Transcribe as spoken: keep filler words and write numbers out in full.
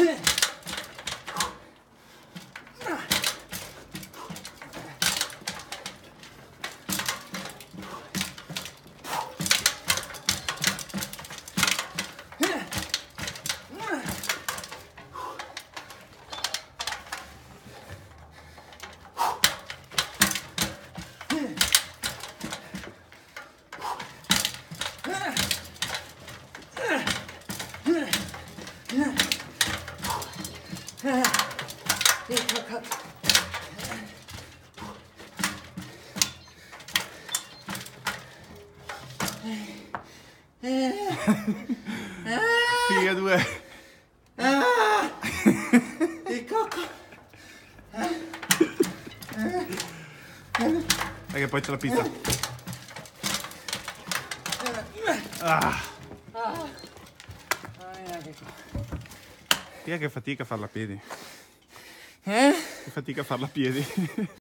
Figa due. Il cocco. Dai che poi c'è la pizza. Ah. Figa che fatica a farla a piedi. Eh? Che fatica a farla a piedi.